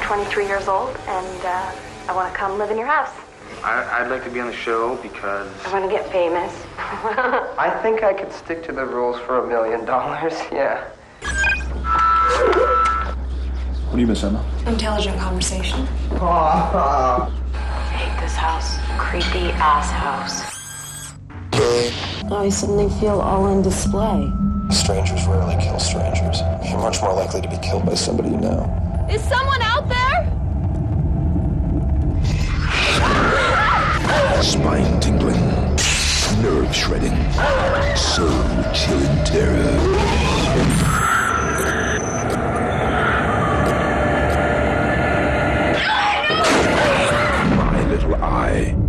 23 years old, and I want to come live in your house. I'd like to be on the show because... I want to get famous. I think I could stick to the rules for $1 million, yeah. What do you miss, Emma? Intelligent conversation. I hate this house. Creepy ass house. I suddenly feel all on display. Strangers rarely kill strangers. You're much more likely to be killed by somebody you know. Is someone out there? Spine-tingling, nerve-shredding, soul-chilling terror. My Little Eye.